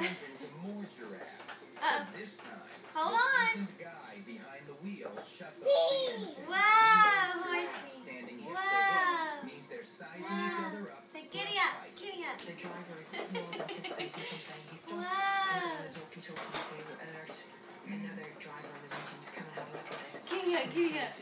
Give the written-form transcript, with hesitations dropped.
into more giraffes. This time, hold on. The guy behind the wheel shuts off the engine. Wow, Horsey. Standing hip Wow. to hip means they're sizing each other up. Say giddy up, giddy up. The driver was anticipating something. He stopped Wow. and was walkie-talkie to alert another driver on the region to come and have a look at this. Giddy up, giddy up.